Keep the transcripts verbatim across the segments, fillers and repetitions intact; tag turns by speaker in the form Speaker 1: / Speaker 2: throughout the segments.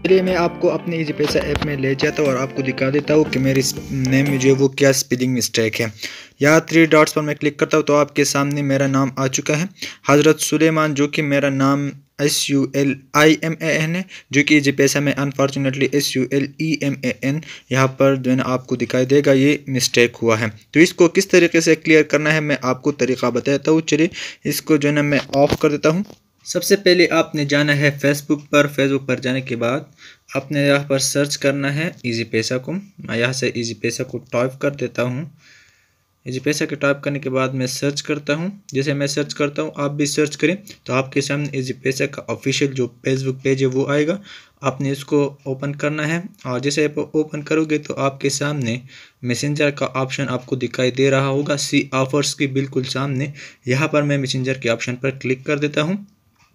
Speaker 1: चलिए मैं आपको अपने इजी पैसा ऐप में ले जाता हूँ और आपको दिखा देता हूँ कि मेरी नेम में जो है वो क्या स्पेलिंग मिस्टेक है। यहाँ थ्री डॉट्स पर मैं क्लिक करता हूँ तो आपके सामने मेरा नाम आ चुका है हज़रत सुलेमान, जो कि मेरा नाम S U L I M A N है, जो कि इजी पैसा में unfortunately S U L E M A N यहाँ पर जो है ना आपको दिखाई देगा, ये मिस्टेक हुआ है। तो इसको किस तरीके से क्लियर करना है मैं आपको तरीका बताता हूँ। चलिए इसको जो है ना मैं ऑफ कर देता हूँ। सबसे पहले आपने जाना है फेसबुक पर। फेसबुक पर जाने के बाद आपने यहाँ पर सर्च करना है इजी पैसा को। मैं यहाँ से इजी पैसा को टाइप कर देता हूँ। इजी पैसा के टाइप करने के बाद मैं सर्च करता हूँ। जैसे मैं सर्च करता हूँ आप भी सर्च करें तो आपके सामने इजी पैसा का ऑफिशियल जो फेसबुक पेज है वो आएगा। आपने इसको ओपन करना है और जैसे आप ओपन करोगे तो आपके सामने मैसेंजर का ऑप्शन आपको दिखाई दे रहा होगा, सी ऑफर्स के बिल्कुल सामने। यहाँ पर मैं मैसेंजर के ऑप्शन पर क्लिक कर देता हूँ।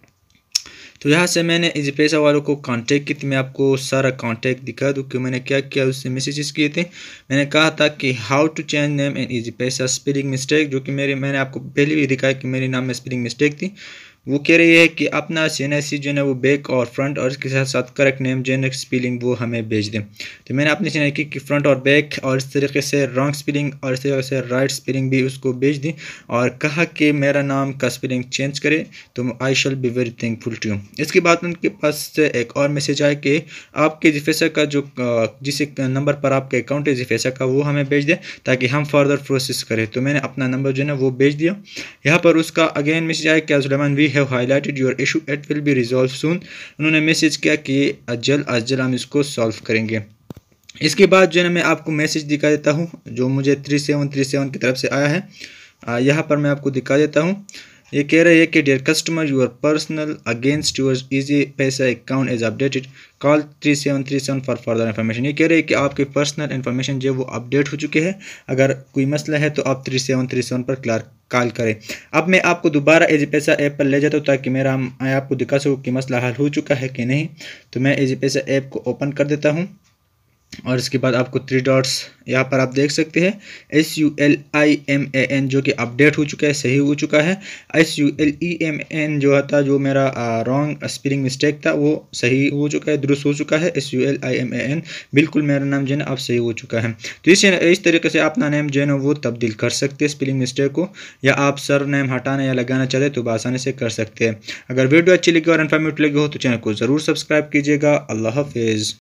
Speaker 1: तो यहाँ से मैंने इजी पैसा वालों को कांटेक्ट की थी। मैं आपको सारा कांटेक्ट दिखा दूँ कि मैंने क्या किया, उससे मैसेजेस किए थे। मैंने कहा था कि how to change name in easy Paisa spelling mistake, जो कि मेरे मैंने आपको पहले भी दिखाया कि मेरे नाम में स्पेलिंग मिस्टेक थी। वो कह रही है कि अपना सी एन एस सी जो है वो बैक और फ्रंट और इसके साथ साथ करेक्ट नेम जेनरिक स्पेलिंग वो हमें भेज दें। तो मैंने अपनी सी एन एस सी की फ्रंट और बैक और इस तरीके से रॉन्ग स्पेलिंग और इस तरीके से राइट स्पेलिंग भी उसको भेज दी और कहा कि मेरा नाम का स्पेलिंग चेंज करे तो I shall be very thankful to you. इसके बाद उनके पास से एक और मैसेज आया कि आपके जिफेसा का जो जिस नंबर पर आपका अकाउंट है जिफेसा का वो हमें भेज दे ताकि हम फर्दर प्रोसेस करें। तो मैंने अपना नंबर जो है ना वो भेज दिया। यहाँ पर उसका अगेन मैसेज आया कि Suleman we have highlighted your issue, it will be resolve soon. उन्होंने मैसेज किया कि जल्द अज जल्द हम इसको सॉल्व करेंगे। इसके बाद जो है ना मैं आपको मैसेज दिखा देता हूँ जो मुझे थ्री सेवन थ्री सेवन की तरफ से आया है। यहाँ पर मैं आपको दिखा देता हूँ। ये कह रहे हैं कि dear customer your personal against your easy Paisa account is updated, call three seven three seven for further information. ये कह रहे हैं कि आपकी पर्सनल इन्फॉर्मेशन जो वो अपडेट हो चुके हैं, अगर कोई मसला है तो आप थ्री सेवन थ्री सेवन पर क्लार्क कॉल करें। अब मैं आपको दोबारा इजी पैसा ऐप पर ले जाता हूँ ताकि मेरा मैं आपको दिखा सकूँ कि मसला हल हो चुका है कि नहीं। तो मैं इजी पैसा ऐप को ओपन कर देता हूँ और इसके बाद आपको थ्री डॉट्स यहाँ पर आप देख सकते हैं S U L I M A N जो कि अपडेट हो चुका है, सही हो चुका है। S U L E M N जो था जो मेरा रॉन्ग स्पेलिंग मिस्टेक था वो सही हो चुका है, दुरुस्त हो चुका है। S U L I M A N बिल्कुल मेरा नाम जो है ना अब सही हो चुका है। तो इस इस तरीके से अपना नेम जो है ना वो तब्दील कर सकते हैं स्पेलिंग मिस्टेक को, या आप सर नेम हटाना या लगाना चाहते तो आसानी से कर सकते हैं। अगर वीडियो अच्छी लगी और इन्फॉर्मेटिव लगी हो तो चैनल को ज़रूर सब्सक्राइब कीजिएगा। अल्लाह हाफिज़।